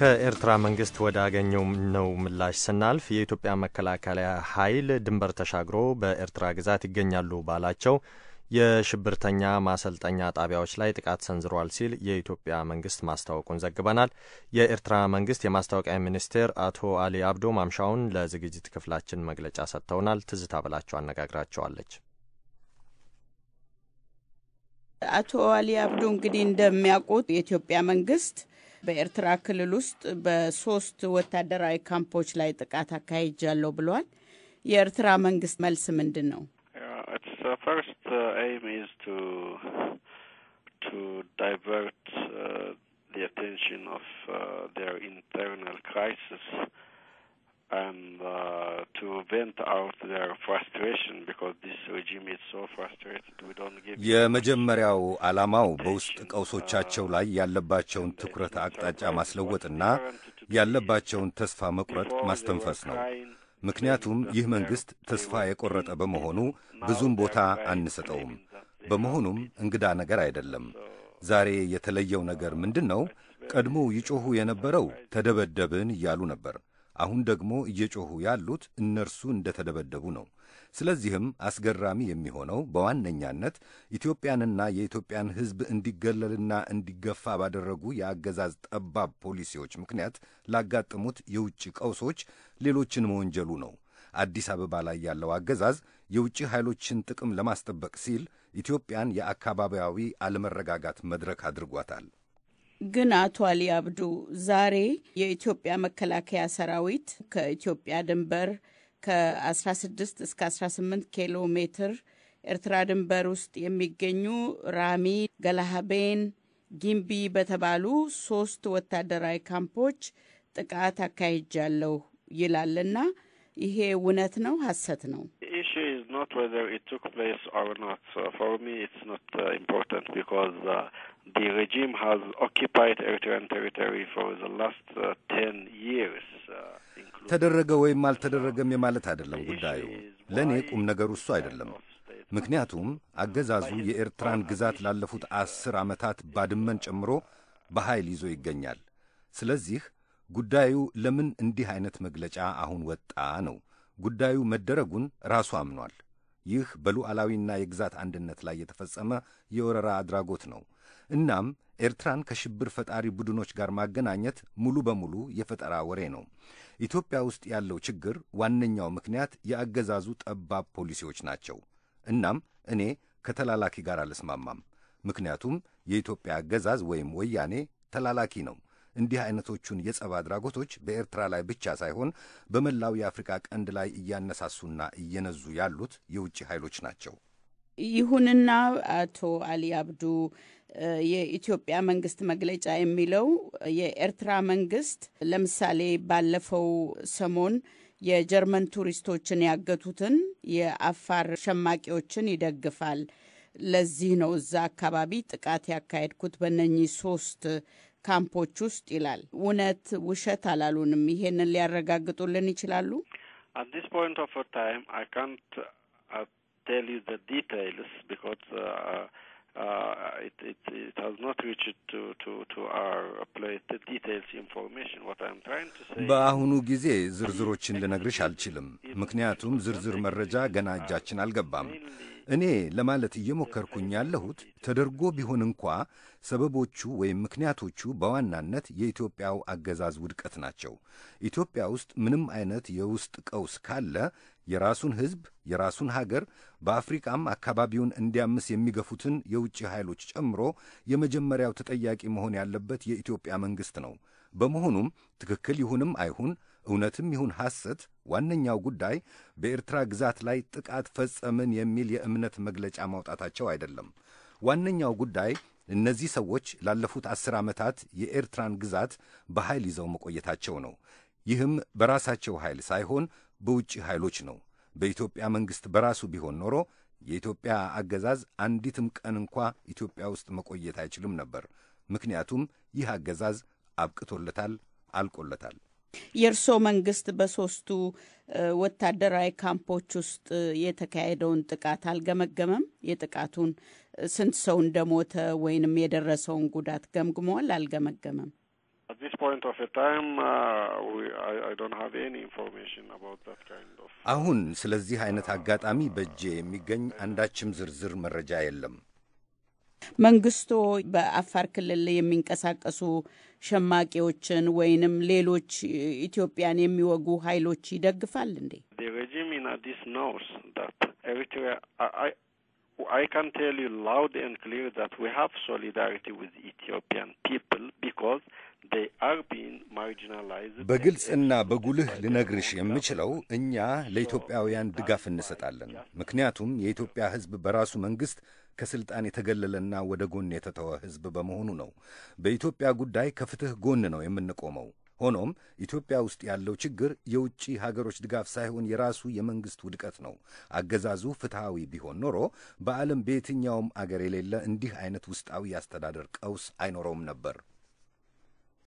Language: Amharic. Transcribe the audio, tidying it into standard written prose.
ከኤርትራ መንግስት ወዳገኘው ነው ምላሽ ስናልፍ የኢትዮጵያ መከላከያ ኃይል ድንበር ተሻግሮ በኤርትራ ግዛት ይገኛሉ ባላቸው የሽብርተኛ ማሰልጠኛ ጣቢያዎች ላይ ጥቃት ሰንዝሯል ሲል የኢትዮጵያ መንግስት ማስታወቁን ዘግበናል። የኤርትራ መንግስት የማስታወቂያ ሚኒስቴር አቶ አሊ አብዶ ማምሻውን ለዝግጅት ክፍላችን መግለጫ ሰጥተውናል። ትዝታ ብላቸው አነጋግራቸዋለች። አቶ አሊ አብዶ እንግዲህ እንደሚያውቁት የኢትዮጵያ መንግስት በኤርትራ ክልል ውስጥ በሶስት ወታደራዊ ካምፖች ላይ ጥቃት አካሂጃለሁ ብሏል። የኤርትራ መንግስት መልስ ምንድነው? First aim is to divert the attention of their internal crisis and to vent out their frustration because this regime is so frustrated. We don't give የመጀመሪያው ዓላማው በውስጥ ቀውሶቻቸው ላይ ያለባቸውን ትኩረት አቅጣጫ ማስለወጥና ያለባቸውን ተስፋ መቁረጥ ማስተንፈስ ነው። ምክንያቱም ይህ መንግስት ተስፋ የቆረጠ በመሆኑ ብዙም ቦታ አንሰጠውም። በመሆኑም እንግዳ ነገር አይደለም። ዛሬ የተለየው ነገር ምንድነው? ቀድሞ ይጮሁ የነበረው ተደበደብን እያሉ ነበር። አሁን ደግሞ እየጮሁ ያሉት እነርሱ እንደተደበደቡ ነው። ስለዚህም አስገራሚ የሚሆነው በዋነኛነት ኢትዮጵያንና የኢትዮጵያን ሕዝብ እንዲገለልና እንዲገፋ ባደረጉ የአገዛዝ ጠባብ ፖሊሲዎች ምክንያት ላጋጠሙት የውጭ ቀውሶች ሌሎችን መወንጀሉ ነው። አዲስ አበባ ላይ ያለው አገዛዝ የውጭ ኃይሎችን ጥቅም ለማስጠበቅ ሲል ኢትዮጵያን የአካባቢያዊ አለመረጋጋት መድረክ አድርጓታል። ግን አቶ አሊ አብዱ ዛሬ የኢትዮጵያ መከላከያ ሰራዊት ከኢትዮጵያ ድንበር ከ16 እስከ 18 ኪሎ ሜትር ኤርትራ ድንበር ውስጥ የሚገኙ ራሚ፣ ገላሃቤን፣ ጊምቢ በተባሉ 3 ወታደራዊ ካምፖች ጥቃት አካሂጃለሁ ይላልና ይሄ እውነት ነው ሐሰት ነው? issue is not whether it took place or not. So for me it's not important because the regime has occupied Eritrean territory for the last 10 years. ተደረገ ወይም አልተደረገም ማለት አይደለም ጉዳዩ። ለኔ ቁም ነገሩ እሱ አይደለም። ምክንያቱም አገዛዙ የኤርትራን ግዛት ላለፉት 10 ዓመታት ባድመን ጨምሮ በኃይል ይዞ ይገኛል። ስለዚህ ጉዳዩ ለምን እንዲህ አይነት መግለጫ አሁን ወጣ ነው። ጉዳዩ መደረጉን ራሱ አምኗል። ይህ በሉዓላዊና የግዛት አንድነት ላይ የተፈጸመ የወረራ አድራጎት ነው። እናም ኤርትራን ከሽብር ፈጣሪ ቡድኖች ጋር ማገናኘት ሙሉ በሙሉ የፈጠራ ወሬ ነው። ኢትዮጵያ ውስጥ ያለው ችግር ዋነኛው ምክንያት የአገዛዙ ጠባብ ፖሊሲዎች ናቸው። እናም እኔ ከተላላኪ ጋር አልስማማም። ምክንያቱም የኢትዮጵያ አገዛዝ ወይም ወያኔ ተላላኪ ነው። እንዲህ አይነቶቹን የጸብ አድራጎቶች በኤርትራ ላይ ብቻ ሳይሆን በመላው የአፍሪካ ቀንድ ላይ እያነሳሱና እየነዙ ያሉት የውጭ ኃይሎች ናቸው። ይሁንና አቶ አሊ አብዱ የኢትዮጵያ መንግስት መግለጫ የሚለው የኤርትራ መንግስት ለምሳሌ ባለፈው ሰሞን የጀርመን ቱሪስቶችን ያገቱትን የአፋር ሸማቂዎችን ይደግፋል። ለዚህ ነው እዛ አካባቢ ጥቃት ያካሄድኩት በእነኚህ 3 ካምፖች ውስጥ ይላል። እውነት ውሸት አላሉንም። ይሄንን ሊያረጋግጡልን ይችላሉ? At this point of time I can't tell you the details because it has not reached to our plate the details information. What I'm trying to say በአሁኑ ጊዜ ዝርዝሮችን ልነግርሽ አልችልም። ምክንያቱም ዝርዝር መረጃ ገና እጃችን አልገባም። እኔ ለማለት እየሞከርኩኝ ያለሁት ተደርጎ ቢሆን እንኳ ሰበቦቹ ወይም ምክንያቶቹ በዋናነት የኢትዮጵያው አገዛዝ ውድቀት ናቸው። ኢትዮጵያ ውስጥ ምንም አይነት የውስጥ ቀውስ ካለ የራሱን ሕዝብ፣ የራሱን ሀገር፣ በአፍሪካም አካባቢውን እንዲያምስ የሚገፉትን የውጭ ኃይሎች ጨምሮ የመጀመሪያው ተጠያቂ መሆን ያለበት የኢትዮጵያ መንግስት ነው። በመሆኑም ትክክል ይሁንም አይሁን እውነትም ይሁን ሐሰት ዋነኛው ጉዳይ በኤርትራ ግዛት ላይ ጥቃት ፈጸምን የሚል የእምነት መግለጫ ማውጣታቸው አይደለም። ዋነኛው ጉዳይ እነዚህ ሰዎች ላለፉት 10 ዓመታት የኤርትራን ግዛት በኃይል ይዘው መቆየታቸው ነው። ይህም በራሳቸው ኃይል ሳይሆን በውጭ ኃይሎች ነው። በኢትዮጵያ መንግስት በራሱ ቢሆን ኖሮ የኢትዮጵያ አገዛዝ አንዲትም ቀን እንኳ ኢትዮጵያ ውስጥ መቆየት አይችልም ነበር። ምክንያቱም ይህ አገዛዝ አብቅቶለታል፣ አልቆለታል። የእርሶ መንግስት በ3ቱ ወታደራዊ ካምፖች ውስጥ የተካሄደውን ጥቃት አልገመገመም? የጥቃቱን ስንት ሰው እንደሞተ ወይንም የደረሰውን ጉዳት ገምግሟል? አልገመገመም? At this point of a time, I don't have any information about that kind of. አሁን ስለዚህ አይነት አጋጣሚ በእጄ የሚገኝ አንዳችም ዝርዝር መረጃ የለም። መንግስቱ በአፋር ክልል የሚንቀሳቀሱ ሸማቂዎችን ወይንም ሌሎች ኢትዮጵያን የሚወጉ ኃይሎች ይደግፋል እንዴ? The regime in Addis knows that Eritrea. I can tell you loud and clear that we have solidarity with Ethiopian people because they are being marginalized. በግልጽና በጉልህ ልነግርሽ የምችለው እኛ ለኢትዮጵያውያን ድጋፍ እንሰጣለን። ምክንያቱም የኢትዮጵያ ሕዝብ በራሱ መንግስት ከስልጣን የተገለለና ወደ ጎን የተተወ ሕዝብ በመሆኑ ነው። በኢትዮጵያ ጉዳይ ከፍትህ ጎን ነው የምንቆመው። ሆኖም ኢትዮጵያ ውስጥ ያለው ችግር የውጭ ሀገሮች ድጋፍ ሳይሆን የራሱ የመንግስት ውድቀት ነው። አገዛዙ ፍትሃዊ ቢሆን ኖሮ በዓለም በየትኛውም አገር የሌለ እንዲህ አይነት ውስጣዊ አስተዳደር ቀውስ አይኖረውም ነበር።